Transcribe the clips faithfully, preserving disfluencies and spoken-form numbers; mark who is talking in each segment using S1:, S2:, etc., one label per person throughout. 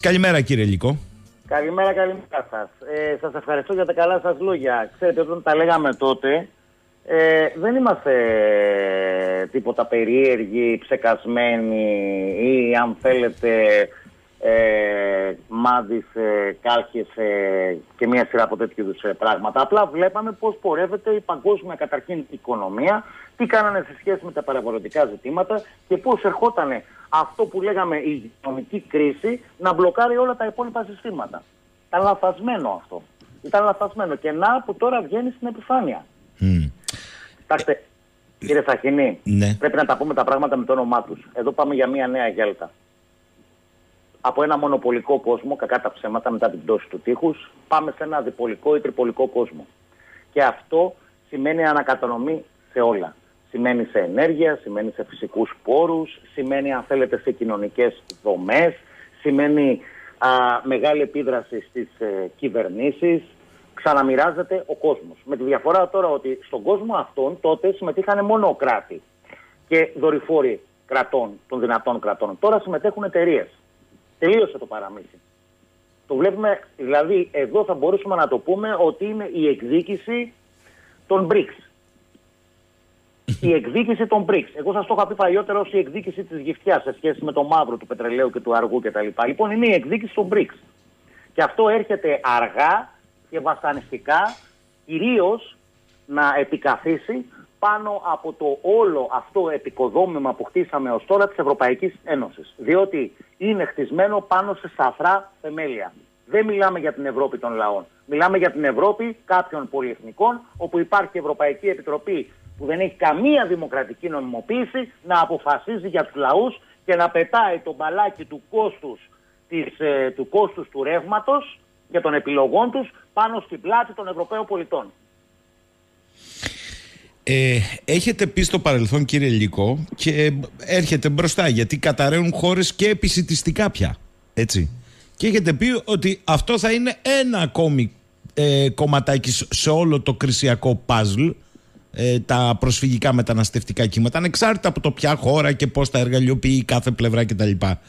S1: Καλημέρα κύριε Λυκό.
S2: Καλημέρα, καλημέρα σας. Ε, σας ευχαριστώ για τα καλά σας λόγια. Ξέρετε, όταν τα λέγαμε τότε, ε, δεν είμαστε ε, τίποτα περίεργοι, ψεκασμένοι ή αν θέλετε ε, μάντις, ε, κάλχες ε, και μια σειρά από τέτοιου είδους ε, πράγματα. Απλά βλέπαμε πώς πορεύεται η παγκόσμια καταρχήν οικονομία, τι κάνανε σε σχέση με τα παραγωγικά ζητήματα και πώς ερχόταν αυτό που λέγαμε η οικονομική κρίση να μπλοκάρει όλα τα υπόλοιπα συστήματα. Ήταν λαθασμένο αυτό. Ήταν λαθασμένο. Και να που τώρα βγαίνει στην επιφάνεια. Mm. Κοιτάξτε, κύριε Σαχινή,
S1: ναι.
S2: πρέπει να τα πούμε τα πράγματα με το όνομά τους. Εδώ πάμε για μια νέα γέλτα. Από ένα μονοπολικό κόσμο, κακά τα ψέματα, μετά την πτώση του τείχους, πάμε σε ένα διπολικό ή τριπολικό κόσμο. Και αυτό σημαίνει ανακατανομή σε όλα. Σημαίνει σε ενέργεια, σημαίνει σε φυσικούς πόρους, σημαίνει αν θέλετε σε κοινωνικές δομές, σημαίνει α, μεγάλη επίδραση στις ε, κυβερνήσεις, ξαναμοιράζεται ο κόσμος. Με τη διαφορά τώρα ότι στον κόσμο αυτόν τότε συμμετείχαν μόνο κράτη και δορυφόροι κρατών, των δυνατών κρατών. Τώρα συμμετέχουν εταιρείες. Τελείωσε το παραμύθι. Το βλέπουμε, δηλαδή εδώ θα μπορούσαμε να το πούμε ότι είναι η εκδίκηση των μπρικς. Η εκδίκηση των μπρικς. Εγώ σας το είχα πει παλιότερα ως η εκδίκηση της γυφτιάς σε σχέση με το μαύρο του πετρελαίου και του αργού κτλ. Λοιπόν, είναι η εκδίκηση των μπρικς. Και αυτό έρχεται αργά και βασανιστικά, κυρίως να επικαθίσει πάνω από το όλο αυτό επικοδόμημα που χτίσαμε ως τώρα της Ευρωπαϊκής Ένωσης. Διότι είναι χτισμένο πάνω σε σαφρά θεμέλια. Δεν μιλάμε για την Ευρώπη των λαών. Μιλάμε για την Ευρώπη κάποιων πολυεθνικών, όπου υπάρχει Ευρωπαϊκή Επιτροπή που δεν έχει καμία δημοκρατική νομιμοποίηση να αποφασίζει για τους λαούς και να πετάει το μπαλάκι του κόστους, της, ε, του, κόστους του ρεύματος και των επιλογών τους πάνω στην πλάτη των Ευρωπαίων πολιτών.
S1: Ε, έχετε πει στο παρελθόν κύριε Λυκό και έρχεται μπροστά γιατί καταραίουν χώρες και επισιτιστικά πια, έτσι. Και έχετε πει ότι αυτό θα είναι ένα ακόμη ε, κομματάκι σε όλο το κρισιακό παζλ, ε, τα προσφυγικά μεταναστευτικά κύματα, ανεξάρτητα από το ποια χώρα και πώς τα εργαλειοποιεί κάθε πλευρά κτλ.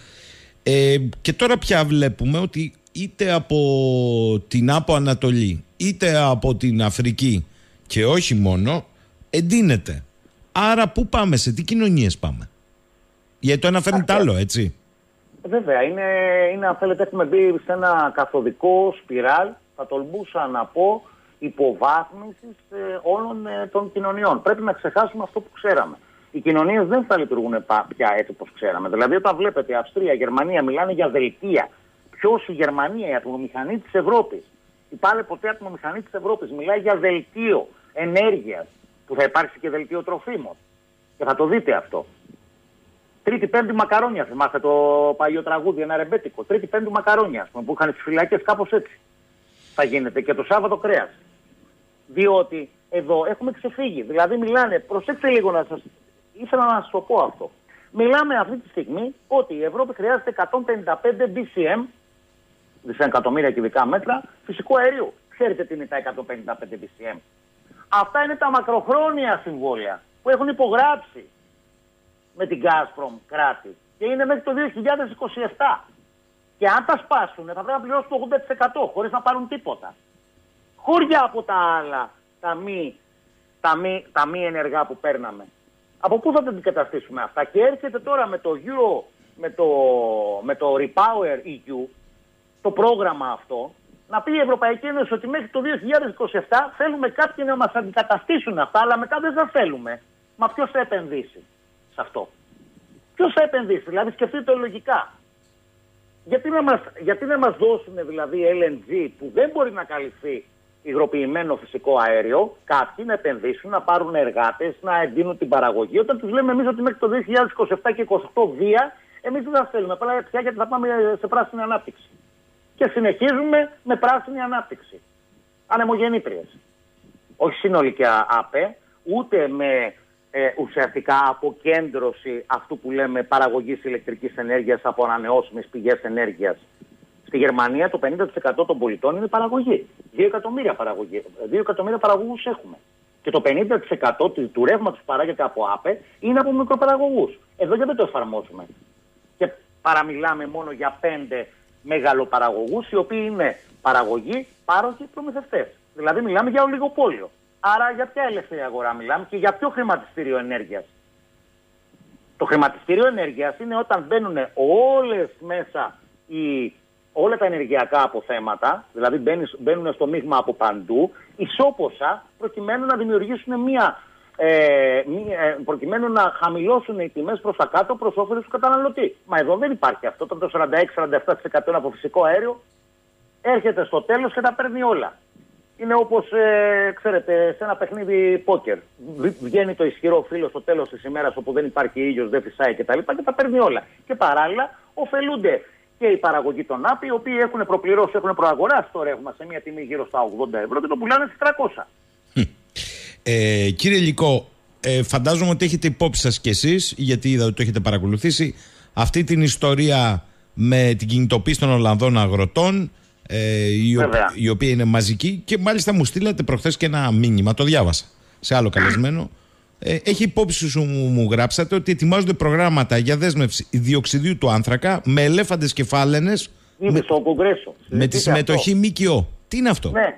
S1: Ε, και τώρα πια βλέπουμε ότι είτε από την Άπο Ανατολή είτε από την Αφρική και όχι μόνο εντείνεται. Άρα πού πάμε, σε τι κοινωνίες πάμε? Γιατί το ένα φέρνει τ' άλλο, έτσι.
S2: Βέβαια, είναι, είναι αν θέλετε έχουμε μπει σε ένα καθοδικό σπιράλ, θα τολμούσα να πω, υποβάθμισης ε, όλων ε, των κοινωνιών. Πρέπει να ξεχάσουμε αυτό που ξέραμε. Οι κοινωνίες δεν θα λειτουργούν πια έτσι όπως ξέραμε. Δηλαδή, όταν βλέπετε η Αυστρία, η Γερμανία μιλάνε για δελτία. Ποιος η Γερμανία, η ατμομηχανή της Ευρώπης? Η πάλι ποτέ ατμομηχανή της Ευρώπης μιλάει για δελτίο ενέργειας, που θα υπάρξει και δελτίο τροφίμων. Και θα το δείτε αυτό. Τρίτη πέμπτη μακαρόνια, θυμάστε το παλιό τραγούδι, ένα ρεμπέτικο. Τρίτη πέμπτη μακαρόνια, που είχαν στις φυλακές, κάπως έτσι θα γίνεται. Και το Σάββατο κρέας. Διότι εδώ έχουμε ξεφύγει. Δηλαδή μιλάνε, προσέξτε λίγο να σας, ήθελα να σας το πω αυτό. Μιλάμε αυτή τη στιγμή ότι η Ευρώπη χρειάζεται εκατόν πενήντα πέντε μπι σι εμ, δισεκατομμύρια κυβικά μέτρα, φυσικού αερίου. Ξέρετε τι είναι τα εκατόν πενήντα πέντε μπι σι εμ? Αυτά είναι τα μακροχρόνια συμβόλαια που έχουν υπογράψει με την Gazprom κράτη και είναι μέχρι το δύο χιλιάδες είκοσι επτά. Και αν τα σπάσουν θα πρέπει να πληρώσουν το ογδόντα τοις εκατό χωρίς να πάρουν τίποτα. Χώρια από τα άλλα, τα μη, τα μη, τα μη ενεργά που παίρναμε. Από πού θα τα αντικαταστήσουμε αυτά? Και έρχεται τώρα με το Euro, με το, με το Repower ι γιου, το πρόγραμμα αυτό, να πει η Ευρωπαϊκή Ένωση ότι μέχρι το δύο χιλιάδες είκοσι επτά θέλουμε κάποιοι να μας αντικαταστήσουν αυτά, αλλά μετά δεν θα θέλουμε. Μα ποιος θα επενδύσει σε αυτό? Ποιος θα επενδύσει? Δηλαδή σκεφτείτε το λογικά. Γιατί να μας, γιατί να μας δώσουν δηλαδή ελ εν τζι που δεν μπορεί να καλυφθεί υγροποιημένο φυσικό αέριο, κάποιοι να επενδύσουν, να πάρουν εργάτες, να εντείνουν την παραγωγή, όταν τους λέμε εμείς ότι μέχρι το δύο χιλιάδες είκοσι επτά και είκοσι οκτώ βία, εμείς δεν θα θέλουμε πια γιατί θα πάμε σε πράσινη ανάπτυξη. Και συνεχίζουμε με πράσινη ανάπτυξη. Ανεμογεννήτριες. Όχι συνολική ΑΠΕ, ούτε με ε, ουσιαστικά αποκέντρωση αυτού που λέμε παραγωγής ηλεκτρικής ενέργειας από ανανεώσιμες πηγές ενέργειας. Στη Γερμανία το πενήντα τοις εκατό των πολιτών είναι παραγωγή. Δύο εκατομμύρια, παραγωγή, δύο εκατομμύρια παραγωγούς έχουμε. Και το πενήντα τοις εκατό του ρεύματος που παράγεται από ΑΠΕ είναι από μικροπαραγωγούς. Εδώ γιατί δεν το εφαρμόζουμε? Και παραμιλάμε μόνο για πέντε μεγαλοπαραγωγούς οι οποίοι είναι παραγωγοί, πάροχοι, προμηθευτές. Δηλαδή μιλάμε για ολιγοπόλιο. Άρα για ποια ελεύθερη αγορά μιλάμε και για ποιο χρηματιστήριο ενέργειας? Το χρηματιστήριο ενέργειας είναι όταν μπαίνουν όλες μέσα οι, όλα τα ενεργειακά αποθέματα, δηλαδή μπαίνουν στο μείγμα από παντού, ισόποσα, προκειμένου να δημιουργήσουν μια, ε, μια, προκειμένου να χαμηλώσουν οι τιμές προς τα κάτω προς όφελος του καταναλωτή. Μα εδώ δεν υπάρχει αυτό. Το σαράντα έξι με σαράντα επτά τοις εκατό από φυσικό αέριο έρχεται στο τέλος και τα παίρνει όλα. Είναι όπως, ε, ξέρετε, σε ένα παιχνίδι πόκερ. Βγαίνει το ισχυρό φύλλο στο τέλος της ημέρας όπου δεν υπάρχει ήλιος, δεν φυσάει κτλ. Και τα παίρνει όλα. Και παράλληλα ωφελούνται και οι παραγωγοί των ΑΠΗ, οι οποίοι έχουν προπληρώσει, έχουν προαγοράσει το ρεύμα σε μια τιμή γύρω στα ογδόντα ευρώ και το πουλάνε στις τριακόσια.
S1: Ε, κύριε Λυκό, ε, φαντάζομαι ότι έχετε υπόψη σας κι εσείς, γιατί είδα ότι το έχετε παρακολουθήσει, αυτή την ιστορία με την κινητοποίηση των Ολλανδών αγροτών. Ε, η, ο, η οποία είναι μαζική και μάλιστα μου στείλατε προχθές και ένα μήνυμα, το διάβασα σε άλλο καλεσμένο. Ε, έχει υπόψη σου, μου, μου γράψατε ότι ετοιμάζονται προγράμματα για δέσμευση διοξιδίου του άνθρακα με ελέφαντες κεφάλαινες με,
S2: στο Κογκρέσο,
S1: με τη συμμετοχή ΜΚΟ. Τι είναι αυτό?
S2: Ναι.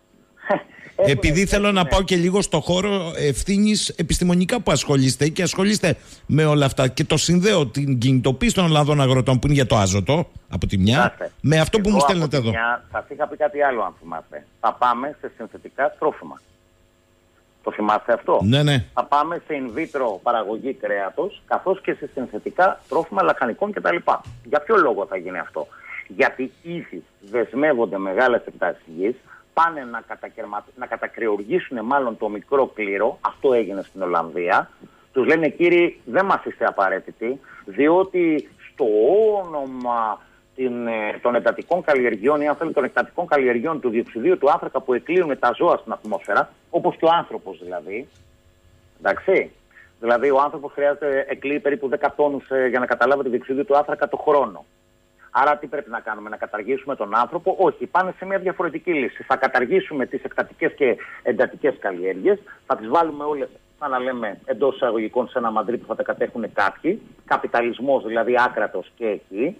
S1: Επειδή
S2: Έχουμε,
S1: θέλω
S2: έχουμε.
S1: να πάω και λίγο στο χώρο ευθύνης επιστημονικά που ασχολείστε και ασχολείστε με όλα αυτά και το συνδέω την κινητοποίηση των Ολλανδών αγροτών που είναι για το άζωτο από τη μια, Άστε. με αυτό που
S2: Εγώ
S1: μου στέλνετε εδώ.
S2: Σας είχα πει κάτι άλλο, αν θυμάστε. Θα πάμε σε συνθετικά τρόφιμα. Το θυμάστε αυτό?
S1: Ναι, ναι.
S2: Θα πάμε σε in vitro παραγωγή κρέατος, καθώς και σε συνθετικά τρόφιμα λαχανικών κτλ. Για ποιο λόγο θα γίνει αυτό? Γιατί ήδη δεσμεύονται μεγάλες εκτάσεις γης, πάνε να, κατακαιρμα... να κατακρεουργήσουν μάλλον το μικρό κλήρο. Αυτό έγινε στην Ολλανδία. Τους λένε, κύριοι, δεν μας είστε απαραίτητοι, διότι στο όνομα την, των εντατικών καλλιεργειών ή αν θέλετε των εκτατικών καλλιεργειών του διοξιδίου του άνθρακα που εκλείουν τα ζώα στην ατμόσφαιρα, όπως και ο άνθρωπος δηλαδή, εντάξει, δηλαδή ο άνθρωπος χρειάζεται, εκλείει περίπου δέκα τόνους ε, για να καταλάβετε διοξιδίου του άνθρακα το χρόνο. Άρα τι πρέπει να κάνουμε, να καταργήσουμε τον άνθρωπο? Όχι, πάνε σε μια διαφορετική λύση. Θα καταργήσουμε τις εκτατικές και εντατικές καλλιέργειες, θα τις βάλουμε όλες, σαν να λέμε, εντός εισαγωγικών σε ένα μαντρί που θα τα κατέχουν κάποιοι, καπιταλισμός δηλαδή άκρατος και εκεί,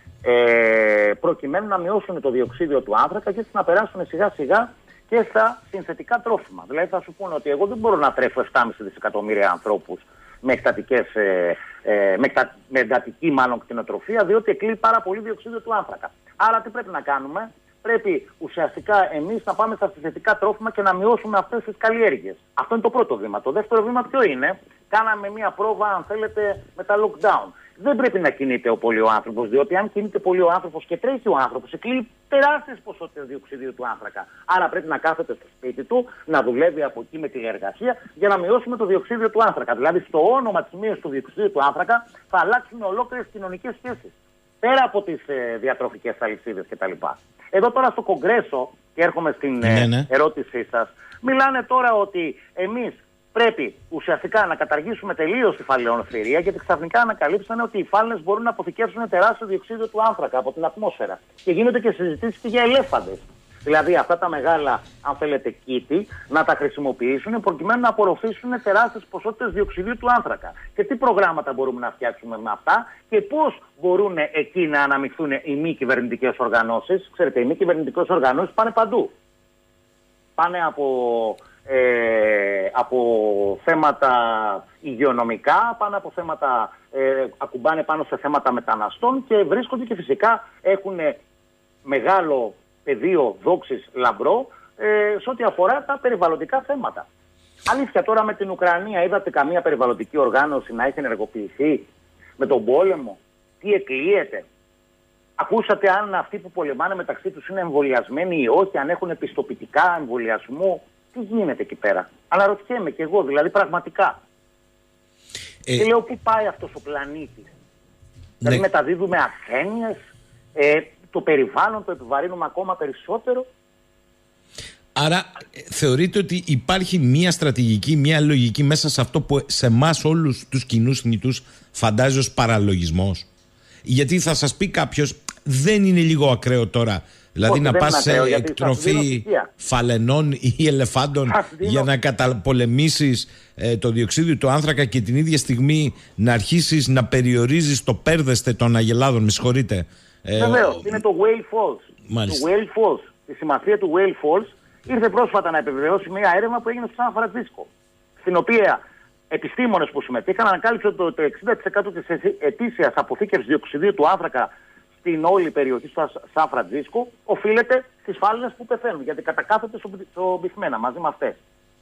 S2: ε, προκειμένου να μειώσουν το διοξίδιο του άνθρακα και έτσι να περάσουν σιγά σιγά και στα συνθετικά τρόφιμα. Δηλαδή θα σου πούνε ότι εγώ δεν μπορώ να τρέφω επτά κόμμα πέντε δισεκατομμύρια ανθρώπους με, εκτατικές, ε, ε, με, εκτα, με εντατική μάλλον κτηνοτροφία, διότι εκλείει πάρα πολύ διοξείδιο του άνθρακα. Άρα τι πρέπει να κάνουμε? Πρέπει ουσιαστικά εμείς να πάμε στα συνθετικά τρόφιμα και να μειώσουμε αυτές τις καλλιέργειες. Αυτό είναι το πρώτο βήμα. Το δεύτερο βήμα ποιο είναι? Κάναμε μια πρόβα, αν θέλετε, με τα lockdown. Δεν πρέπει να κινείται πολύ ο άνθρωπος, διότι αν κινείται πολύ ο άνθρωπος και τρέχει ο άνθρωπος, εκλείει τεράστιες ποσότητες διοξιδίου του άνθρακα. Άρα πρέπει να κάθεται στο σπίτι του, να δουλεύει από εκεί με τηλεεργασία για να μειώσουμε το διοξίδιο του άνθρακα. Δηλαδή, στο όνομα της μείωσης του διοξιδίου του άνθρακα θα αλλάξουν ολόκληρες κοινωνικές σχέσεις. Πέρα από τις ε, διατροφικές αλυσίδες κτλ. Εδώ τώρα στο Κογκρέσο, και έρχομαι στην ε, ναι, ναι. ερώτησή σας, μιλάνε τώρα ότι εμείς πρέπει ουσιαστικά να καταργήσουμε τελείως τη φαλαιοθυρία, γιατί ξαφνικά ανακαλύψανε ότι οι φάλαινες μπορούν να αποθηκεύσουν τεράστιο διοξείδιο του άνθρακα από την ατμόσφαιρα. Και γίνονται και συζητήσεις και για ελέφαντες. Δηλαδή αυτά τα μεγάλα, αν θέλετε, κήτη, να τα χρησιμοποιήσουν προκειμένου να απορροφήσουν τεράστιες ποσότητες διοξιδίου του άνθρακα. Και τι προγράμματα μπορούμε να φτιάξουμε με αυτά και πώς μπορούν εκεί να αναμειχθούν οι μη κυβερνητικές οργανώσεις. Ξέρετε, οι μη κυβερνητικές οργανώσεις πάνε παντού. Πάνε από, ε, από θέματα υγειονομικά, πάνε από θέματα, ε, ακουμπάνε πάνω σε θέματα μεταναστών και βρίσκονται και φυσικά έχουν μεγάλο πεδίο δόξης λαμπρό ε, σε ό,τι αφορά τα περιβαλλοντικά θέματα. Αλήθεια, τώρα με την Ουκρανία είδατε καμία περιβαλλοντική οργάνωση να έχει ενεργοποιηθεί? Με τον πόλεμο, τι εκλείεται? Ακούσατε αν αυτοί που πολεμάνε μεταξύ τους είναι εμβολιασμένοι ή όχι, αν έχουν πιστοποιητικά εμβολιασμού? Τι γίνεται εκεί πέρα? Αναρωτιέμαι κι εγώ, δηλαδή πραγματικά. Ε... Και λέω, πού πάει αυτός ο πλανήτης? Ναι. Δηλαδή μεταδίδουμε ασθένειες, ε, το περιβάλλον το επιβαρύνουμε ακόμα περισσότερο.
S1: Άρα θεωρείτε ότι υπάρχει μια στρατηγική, μια λογική μέσα σε αυτό που σε εμάς όλους τους κοινούς θνητούς φαντάζει ως παραλογισμός? Γιατί θα σας πει κάποιος, δεν είναι λίγο ακραίο τώρα, δηλαδή όχι, να πας σε ακραίο, εκτροφή φαλενών ή ελεφάντων για να καταπολεμήσεις ε, το διοξείδιο του άνθρακα και την ίδια στιγμή να αρχίσεις να περιορίζεις το πέρδεστε των αγελάδων, με συγχωρείτε,
S2: Βεβαίως, ε, είναι το Whale Falls.
S1: Μάλιστα.
S2: Το Whale Falls. Τη σημασία του Whale Falls ήρθε πρόσφατα να επιβεβαιώσει μια έρευνα που έγινε στο Σαν Φρανσίσκο. Στην οποία επιστήμονες που συμμετείχαν ανακάλυψαν ότι το εξήντα τοις εκατό της ετήσιας αποθήκευσης διοξιδίου του άνθρακα στην όλη περιοχή του Σαν Φρανσίσκο οφείλεται στις φάλαινες που πεθαίνουν. Γιατί κατακάθονται στο μπιθμένα μαζί με αυτές.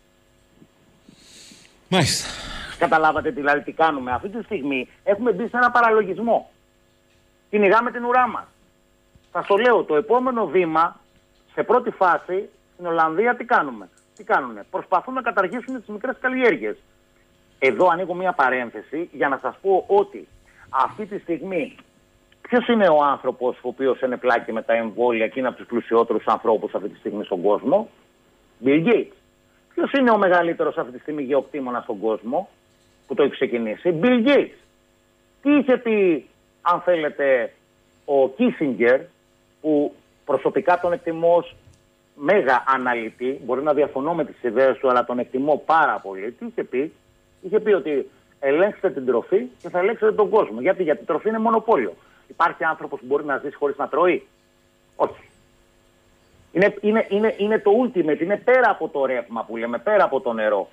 S1: Μάλιστα.
S2: Καταλάβατε δηλαδή τι κάνουμε. Αυτή τη στιγμή έχουμε μπει σε ένα παραλογισμό. Κυνηγάμε την ουρά μας. Θα το λέω, το επόμενο βήμα, σε πρώτη φάση, στην Ολλανδία τι κάνουμε. Τι κάνουνε. Προσπαθούν να καταργήσουν τις μικρές καλλιέργειες. Εδώ ανοίγω μια παρένθεση για να σας πω ότι αυτή τη στιγμή ποιος είναι ο άνθρωπος ο οποίος είναι πλάκη με τα εμβόλια και είναι από τους πλουσιότερους ανθρώπους αυτή τη στιγμή στον κόσμο? Bill Gates. Ποιος είναι ο μεγαλύτερος αυτή τη στιγμή γεωκτήμονας στον κόσμο που το έχει ξεκινήσει? Bill Gates. Τι είχε πει, αν θέλετε, ο Kissinger, που προσωπικά τον εκτιμώ ως μέγα αναλυτή, μπορεί να διαφωνώ με τις ιδέες του, αλλά τον εκτιμώ πάρα πολύ. Τι είχε πει? Είχε πει ότι ελέγξτε την τροφή και θα ελέγξετε τον κόσμο. Γιατί, γιατί η τροφή είναι μονοπόλιο. Υπάρχει άνθρωπος που μπορεί να ζήσει χωρίς να τρώει? Όχι. Είναι, είναι, είναι, είναι το ultimate, είναι πέρα από το ρεύμα που λέμε, πέρα από το νερό.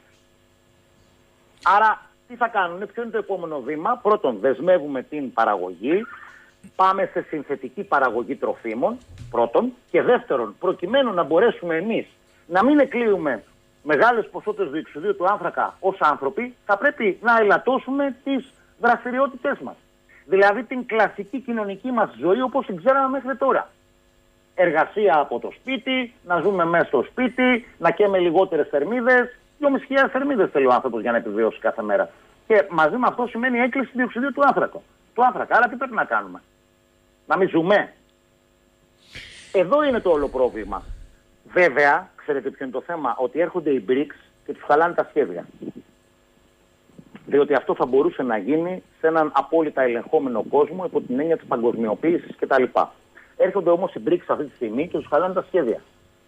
S2: Άρα τι θα κάνουν, ποιο είναι το επόμενο βήμα? Πρώτον, δεσμεύουμε την παραγωγή, πάμε σε συνθετική παραγωγή τροφίμων, πρώτον, και δεύτερον, προκειμένου να μπορέσουμε εμείς να μην εκλείουμε μεγάλες ποσότητες διοξειδίου του άνθρακα ως άνθρωποι, θα πρέπει να ελαττώσουμε τις δραστηριότητές μας. Δηλαδή την κλασική κοινωνική μας ζωή όπως την ξέραμε μέχρι τώρα. Εργασία από το σπίτι, να ζούμε μέσα στο σπίτι, να καίμε λιγότερες θερμίδες. δυόμισι χιλιάδες θερμίδες θέλει ο άνθρωπος για να επιβιώσει κάθε μέρα. Και μαζί με αυτό σημαίνει έκκληση διοξιδίου του άνθρακα. Του άνθρακα. Άρα τι πρέπει να κάνουμε? Να μην ζούμε? Εδώ είναι το όλο πρόβλημα. Βέβαια, ξέρετε ποιο είναι το θέμα? Ότι έρχονται οι μπρικς και τους χαλάνε τα σχέδια. Διότι αυτό θα μπορούσε να γίνει σε έναν απόλυτα ελεγχόμενο κόσμο υπό την έννοια της παγκοσμιοποίησης κτλ. Έρχονται όμως οι μπρικς αυτή τη στιγμή και τους χαλάνε τα σχέδια.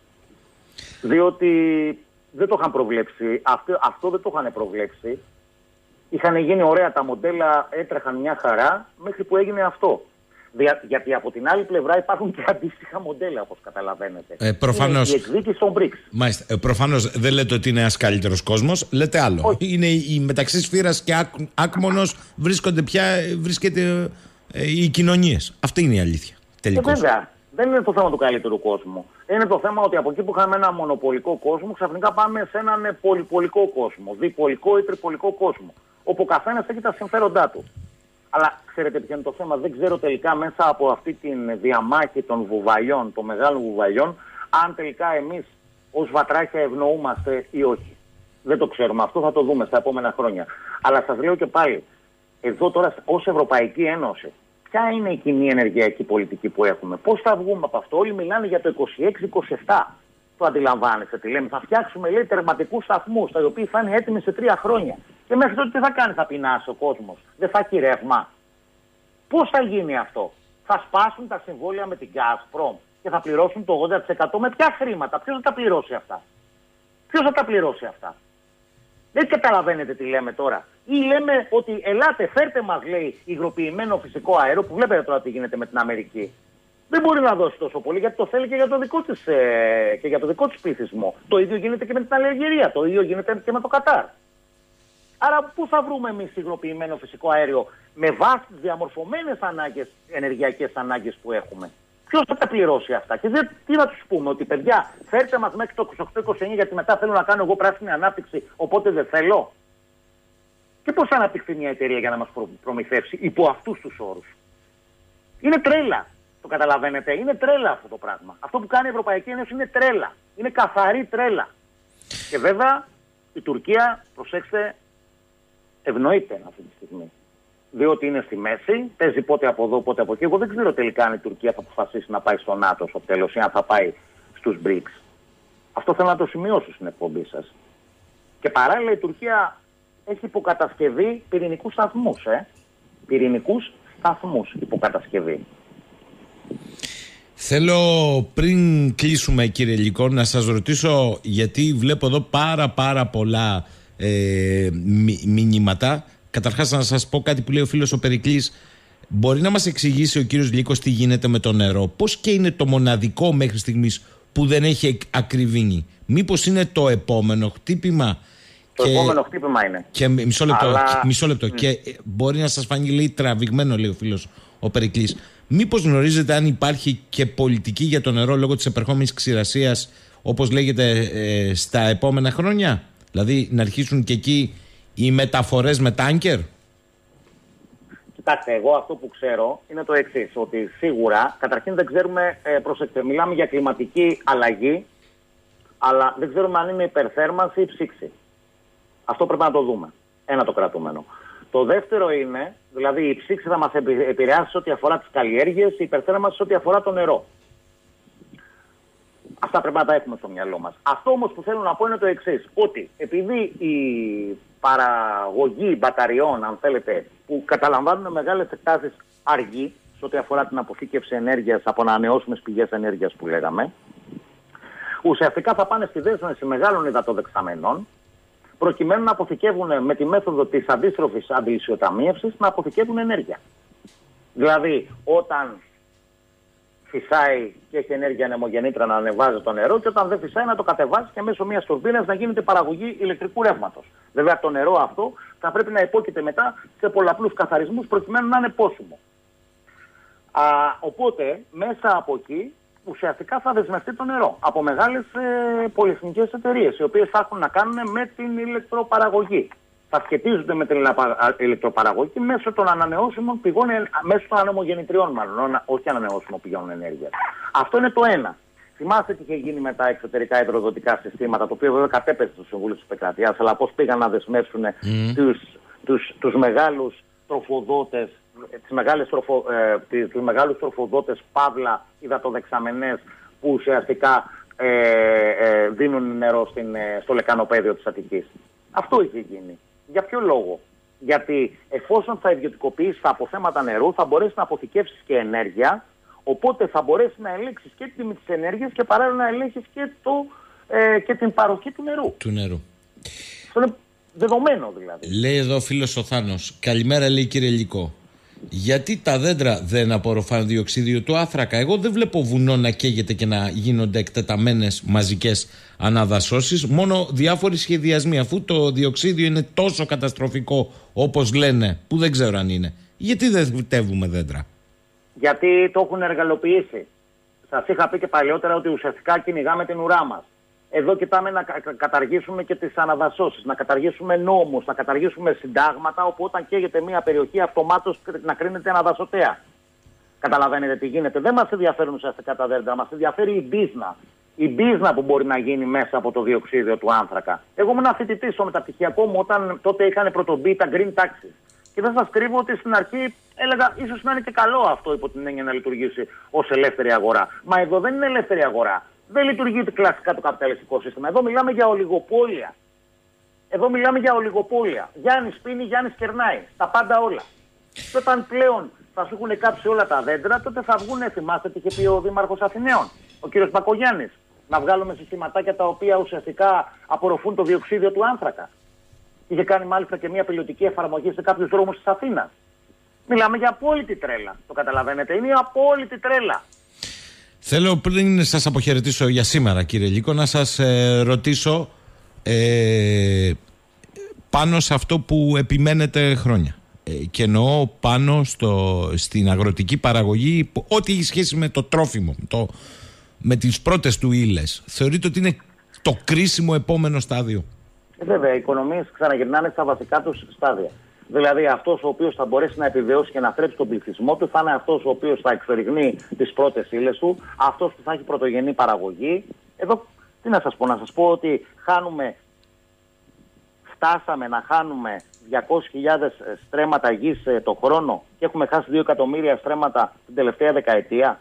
S2: Διότι δεν το είχαν προβλέψει, αυτό, αυτό δεν το είχαν προβλέψει. Είχαν γίνει ωραία τα μοντέλα, έτρεχαν μια χαρά μέχρι που έγινε αυτό. Δια, γιατί από την άλλη πλευρά υπάρχουν και αντίστοιχα μοντέλα, όπως καταλαβαίνετε.
S1: Ε, προφανώς.
S2: Είναι η εκδίκηση των μπρικς.
S1: Μάλιστα. Ε, προφανώς δεν λέτε ότι είναι ένας καλύτερος κόσμος, λέτε άλλο. Όχι. Είναι η μεταξύ σφύρας και άκ, άκμονος βρίσκονται πια, βρίσκεται ε, οι κοινωνίες. Αυτή είναι η αλήθεια. Τελικώς.
S2: Ε, βέβαια. Δεν είναι το θέμα του καλύτερου κόσμου. Είναι το θέμα ότι από εκεί που είχαμε ένα μονοπολικό κόσμο, ξαφνικά πάμε σε έναν πολυπολικό κόσμο. Διπολικό ή τριπολικό κόσμο. Όπου ο καθένας έχει τα συμφέροντά του. Αλλά ξέρετε ποιο είναι το θέμα? Δεν ξέρω τελικά μέσα από αυτή τη διαμάχη των βουβαλιών, των μεγάλων βουβαλιών, αν τελικά εμείς ως βατράχια ευνοούμαστε ή όχι. Δεν το ξέρουμε. Αυτό θα το δούμε στα επόμενα χρόνια. Αλλά σας λέω και πάλι, εδώ τώρα ως Ευρωπαϊκή Ένωση, ποια είναι η κοινή ενεργειακή πολιτική που έχουμε? Πώς θα βγούμε από αυτό? Όλοι μιλάνε για το είκοσι έξι είκοσι επτά. Το αντιλαμβάνεστε τι λέμε? Θα φτιάξουμε, λέει, τερματικούς σταθμούς, τα οποία θα είναι έτοιμοι σε τρία χρόνια. Και μέχρι τότε τι θα κάνει? Θα πεινάσει ο κόσμος? Δεν θα έχει ρεύμα? Πώς θα γίνει αυτό? Θα σπάσουν τα συμβόλαια με την Gazprom και θα πληρώσουν το ογδόντα τοις εκατό με ποια χρήματα? Ποιος θα τα πληρώσει αυτά? Ποιος θα τα πληρώσει αυτά? Δεν καταλαβαίνετε τι λέμε τώρα? Ή λέμε ότι ελάτε, φέρτε μας, λέει, υγροποιημένο φυσικό αέριο, που βλέπετε τώρα τι γίνεται με την Αμερική. Δεν μπορεί να δώσει τόσο πολύ γιατί το θέλει και για το δικό της, ε, και για το δικό της πληθυσμό. Το ίδιο γίνεται και με την Αλγερία, το ίδιο γίνεται και με το Κατάρ. Άρα πού θα βρούμε εμείς υγροποιημένο φυσικό αέριο με βάση τις διαμορφωμένες ανάγκες, ενεργειακές ανάγκες που έχουμε? Ποιος θα τα πληρώσει αυτά? Και δεν, τι να τους πούμε? Ότι παιδιά, φέρτε μας μέχρι το είκοσι οκτώ είκοσι εννιά γιατί μετά θέλω να κάνω εγώ πράσινη ανάπτυξη, οπότε δεν θέλω? Και πώς θα αναπτυχθεί μια εταιρεία για να μας προ, προμηθεύσει υπό αυτούς τους όρους? Είναι τρέλα. Το καταλαβαίνετε? Είναι τρέλα αυτό το πράγμα. Αυτό που κάνει η Ευρωπαϊκή Ένωση είναι τρέλα. Είναι καθαρή τρέλα. Και βέβαια η Τουρκία, προσέξτε, ευνοείται αυτή τη στιγμή. Διότι είναι στη μέση, παίζει πότε από εδώ, πότε από εκεί. Εγώ δεν ξέρω τελικά αν η Τουρκία θα αποφασίσει να πάει στο ΝΑΤΟ στο τέλος ή αν θα πάει στους μπρικς. Αυτό θέλω να το σημειώσω στην εκπομπή σας. Και παράλληλα η Τουρκία έχει υποκατασκευή πυρηνικούς σταθμούς. Ε? Πυρηνικούς σταθμούς υποκατασκευή.
S1: Θέλω πριν κλείσουμε, κύριε Λυκό, να σας ρωτήσω, γιατί βλέπω εδώ πάρα πάρα πολλά ε, μη, μηνύματα. Καταρχάς να σας πω κάτι που λέει ο φίλος ο Περικλής. Μπορεί να μας εξηγήσει ο κύριος Λύκος τι γίνεται με το νερό? Πώς και είναι το μοναδικό μέχρι στιγμής που δεν έχει ακριβήνει? Μήπως είναι το επόμενο χτύπημα?
S2: Το και... επόμενο χτύπημα είναι.
S1: Και μισό λεπτό.
S2: Αλλά...
S1: Και, μισό λεπτό. Mm. Και μπορεί να σας φανεί λίγο τραβηγμένο, λέει ο φίλος ο Περικλής. Μήπως γνωρίζετε αν υπάρχει και πολιτική για το νερό λόγω της επερχόμενης ξηρασίας, όπως λέγεται, ε, στα επόμενα χρόνια? Δηλαδή να αρχίσουν και εκεί οι μεταφορές με τάνκερ?
S2: Κοιτάξτε, εγώ αυτό που ξέρω είναι το εξής, ότι σίγουρα, καταρχήν δεν ξέρουμε, ε, προσέξτε, μιλάμε για κλιματική αλλαγή, αλλά δεν ξέρουμε αν είναι υπερθέρμανση ή ψήξη. Αυτό πρέπει να το δούμε. Ένα το κρατούμενο. Το δεύτερο είναι, δηλαδή η ψήξη θα μας επηρεάσει ό,τι αφορά τις καλλιέργειες, η υπερθέρμανση ό,τι αφορά το νερό. Αυτά πρέπει να τα έχουμε στο μυαλό μας. Αυτό όμως που θέλω να πω είναι το εξής, ότι επειδή η παραγωγή μπαταριών, αν θέλετε, που καταλαμβάνουν μεγάλες εκτάσεις, αργεί σε ό,τι αφορά την αποθήκευση ενέργειας από ανανεώσιμες πηγές ενέργειας που λέγαμε, ουσιαστικά θα πάνε στη δέσμευση μεγάλων υδατοδεξαμενών, προκειμένου να αποθηκεύουν με τη μέθοδο της αντίστροφης αντιλησιοταμίευσης, να αποθηκεύουν ενέργεια. Δηλαδή, όταν φυσάει και έχει ενέργεια ανεμογεννήτρια να ανεβάζει το νερό, και όταν δεν φυσάει να το κατεβάζει και μέσω μιας τουρμπίνας να γίνεται παραγωγή ηλεκτρικού ρεύματος. Βέβαια, το νερό αυτό θα πρέπει να υπόκειται μετά σε πολλαπλούς καθαρισμούς προκειμένου να είναι πόσιμο. Α, οπότε, μέσα από εκεί, ουσιαστικά θα δεσμευτεί το νερό από μεγάλες ε, πολυεθνικές εταιρείες, οι οποίες θα έχουν να κάνουν με την ηλεκτροπαραγωγή. Θα σχετίζονται με την ηλεκτροπαραγωγή μέσω των ανανεώσιμων πηγών, μέσω των ανεμογεννητριών μάλλον, όχι ανανεώσιμων πηγών ενέργειας. Αυτό είναι το ένα. Θυμάστε τι είχε γίνει με τα εξωτερικά υδροδοτικά συστήματα, το οποίο βέβαια κατέπεσε στο Συμβούλιο της Επικρατείας, αλλά πώς πήγαν να δεσμεύσουν mm. τους, τους, τους μεγάλους τροφοδότες, τις μεγάλες τροφο, ε, τους μεγάλους τροφοδότες, παύλα υδατοδεξαμενές, που ουσιαστικά ε, ε, δίνουν νερό στην, ε, στο λεκανοπέδιο της Αττικής. Αυτό είχε γίνει. Για ποιο λόγο? Γιατί εφόσον θα ιδιωτικοποιήσεις τα αποθέματα νερού, θα μπορέσεις να αποθηκεύσεις και ενέργεια, οπότε θα μπορέσεις να ελέγξεις και την τιμή της ενέργειας και παράλληλα να ελέγξεις και, το, ε, και την παροχή του νερού.
S1: Του νερού.
S2: Αυτό είναι δεδομένο δηλαδή.
S1: Λέει εδώ ο φίλος ο Θάνος. Καλημέρα, λέει, κύριε Λυκό. Γιατί τα δέντρα δεν απορροφάνε διοξίδιο του άνθρακα? Εγώ δεν βλέπω βουνό να καίγεται και να γίνονται εκτεταμένες μαζικές αναδασώσεις, μόνο διάφοροι σχεδιασμοί. Αφού το διοξίδιο είναι τόσο καταστροφικό όπως λένε, που δεν ξέρω αν είναι, γιατί δεν βυτεύουμε δέντρα?
S2: Γιατί το έχουν εργαλοποιήσει. Σας είχα πει και παλιότερα ότι ουσιαστικά κυνηγάμε την ουρά μας. Εδώ κοιτάμε να καταργήσουμε και τις αναδασώσεις, να καταργήσουμε νόμους, να καταργήσουμε συντάγματα, όπου όταν καίγεται μια περιοχή αυτομάτως να κρίνεται αναδασωτέα. Καταλαβαίνετε τι γίνεται? Δεν μας ενδιαφέρουν ουσιαστικά τα δέντρα, μας ενδιαφέρει η μπίζνα. Η μπίζνα που μπορεί να γίνει μέσα από το διοξίδιο του άνθρακα. Εγώ ήμουν φοιτητής στο μεταπτυχιακό μου όταν τότε είχαν πρωτομπεί τα green taxis. Και δεν σας κρύβω ότι στην αρχή έλεγα ίσως να είναι και καλό αυτό υπό την έννοια να λειτουργήσει ως ελεύθερη αγορά. Μα εδώ δεν είναι ελεύθερη αγορά. Δεν λειτουργεί κλασικά το καπιταλιστικό σύστημα. Εδώ μιλάμε για ολιγοπόλια. Εδώ μιλάμε για ολιγοπόλια. Γιάννης πίνει, Γιάννης κερνάει. Τα πάντα όλα. Και όταν πλέον θα σου έχουν κάψει όλα τα δέντρα, τότε θα βγουν, θυμάστε τι είχε πει ο Δήμαρχος Αθηναίων, ο κύριος Μπακογιάννης, να βγάλουμε συστηματάκια τα οποία ουσιαστικά απορροφούν το διοξίδιο του άνθρακα. Είχε κάνει μάλιστα και μια πιλωτική εφαρμογή σε κάποιους δρόμους της Αθήνας. Μιλάμε για απόλυτη τρέλα. Το καταλαβαίνετε? Είναι απόλυτη τρέλα.
S1: Θέλω πριν σας αποχαιρετήσω για σήμερα, κύριε Λύκο, να σας ε, ρωτήσω ε, πάνω σε αυτό που επιμένετε χρόνια. Ε, και εννοώ πάνω στο, στην αγροτική παραγωγή, ό,τι έχει σχέση με το τρόφιμο, το, με τις πρώτες του ύλες. Θεωρείτε ότι είναι το κρίσιμο επόμενο στάδιο?
S2: Ε, βέβαια, οι οικονομίες ξαναγυρνάνε στα βασικά τους στάδια. Δηλαδή, αυτός ο οποίος θα μπορέσει να επιβιώσει και να θρέψει τον πληθυσμό του θα είναι αυτός ο οποίος θα εξοριγνεί τις πρώτες ύλες του, αυτός που θα έχει πρωτογενή παραγωγή. Εδώ, τι να σας πω, να σας πω ότι χάνουμε, φτάσαμε να χάνουμε διακόσιες χιλιάδες στρέμματα γης το χρόνο και έχουμε χάσει δύο εκατομμύρια στρέμματα την τελευταία δεκαετία.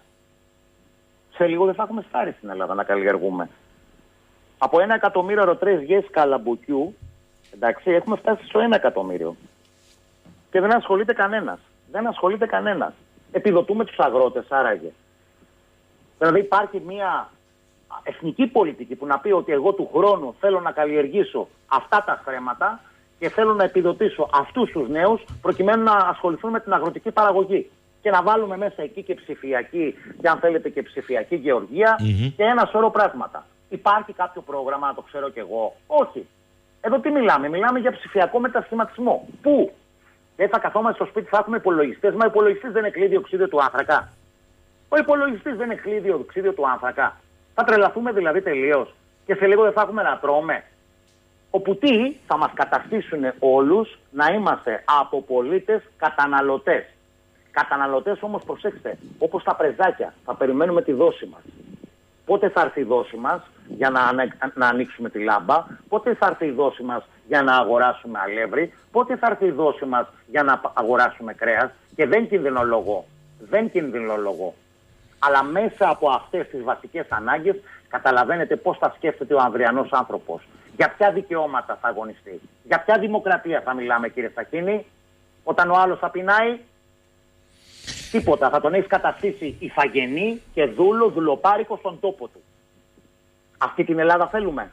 S2: Σε λίγο δεν θα έχουμε φτάσει στην Ελλάδα να καλλιεργούμε. Από ένα εκατομμύριο αρωτρές γης καλαμποκιού, εντάξει, έχουμε φτάσει στο ένα εκατομμύριο. Και δεν ασχολείται κανένας. Δεν ασχολείται κανένας. Επιδοτούμε τους αγρότες, άραγε. Δηλαδή υπάρχει μια εθνική πολιτική που να πει ότι εγώ του χρόνου θέλω να καλλιεργήσω αυτά τα στρέμματα και θέλω να επιδοτήσω αυτούς τους νέους προκειμένου να ασχοληθούν με την αγροτική παραγωγή. Και να βάλουμε μέσα εκεί και ψηφιακή, και αν θέλετε και ψηφιακή γεωργία mm-hmm. και ένα σωρό πράγματα. Υπάρχει κάποιο πρόγραμμα, να το ξέρω κι εγώ? Όχι. Εδώ τι μιλάμε? Μιλάμε για ψηφιακό μετασχηματισμό. Πού? Δεν θα καθόμαστε στο σπίτι, θα έχουμε υπολογιστές. Μα ο υπολογιστής δεν είναι κλείδι οξύδιο του άνθρακα. Ο υπολογιστής δεν είναι κλείδι οξύδιο του άνθρακα. Θα τρελαθούμε δηλαδή τελείως και σε λίγο δεν θα έχουμε να τρώμε? Όπου τι θα μας καταστήσουν όλους να είμαστε από πολίτες καταναλωτές. Καταναλωτές όμως, προσέξτε, όπως τα πρεζάκια, θα περιμένουμε τη δόση μας. Πότε θα έρθει η δόση μας για να, να ανοίξουμε τη λάμπα? Πότε θα έρθει η δόση μας για να αγοράσουμε αλεύρι? Πότε θα έρθει η δόση μας για να αγοράσουμε κρέας? Και δεν κινδυνολογώ. Δεν κινδυνολογώ. Αλλά μέσα από αυτές τις βασικές ανάγκες καταλαβαίνετε πώς θα σκέφτεται ο ανδριανός άνθρωπος. Για ποια δικαιώματα θα αγωνιστεί? Για ποια δημοκρατία θα μιλάμε, κύριε Σαχίνη, όταν ο άλλος θα πεινάει? Τίποτα. Θα τον έχει καταστήσει ηθαγενή και δούλο, δουλοπάρικο στον τόπο του. Αυτή την Ελλάδα θέλουμε?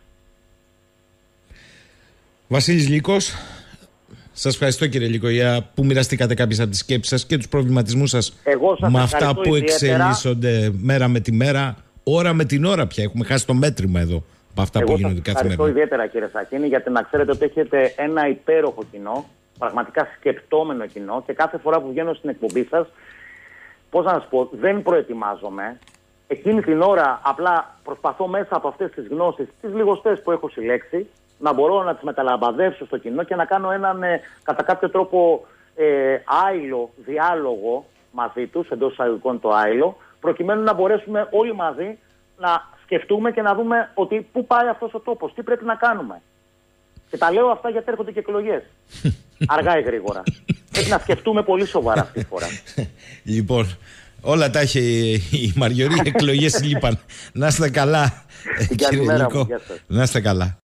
S1: Βασίλης Λύκος, σας ευχαριστώ κύριε Λύκο για που μοιραστήκατε κάποιες από τις σκέψεις σας και τους προβληματισμούς σας με αυτά που
S2: ιδιαίτερα.
S1: εξελίσσονται μέρα με τη μέρα, ώρα με την ώρα πια. Έχουμε χάσει το μέτρημα εδώ από αυτά
S2: Εγώ
S1: που γίνονται κάθε μέρα.
S2: Ευχαριστώ ιδιαίτερα κύριε Σαχίνη, γιατί να ξέρετε ότι έχετε ένα υπέροχο κοινό, πραγματικά σκεπτόμενο κοινό, και κάθε φορά που βγαίνω στην εκπομπή σας, πώς να σας πω, δεν προετοιμάζομαι. Εκείνη την ώρα απλά προσπαθώ μέσα από αυτές τις γνώσεις, τις λιγοστές που έχω συλλέξει, να μπορώ να τις μεταλαμπαδεύσω στο κοινό και να κάνω έναν ε, κατά κάποιο τρόπο ε, άειλο διάλογο μαζί τους, εντός εισαγωγικών το άειλο, προκειμένου να μπορέσουμε όλοι μαζί να σκεφτούμε και να δούμε ότι πού πάει αυτός ο τόπος, τι πρέπει να κάνουμε. Και τα λέω αυτά γιατί έρχονται και εκλογές. Αργά ή γρήγορα. Πρέπει να σκεφτούμε πολύ σοβαρά αυτή τη φορά.
S1: Λοιπόν, όλα τα έχει η Μαριωρή, εκλογές λείπαν. Να είστε καλά, κύριε Λύκο. Να είστε καλά.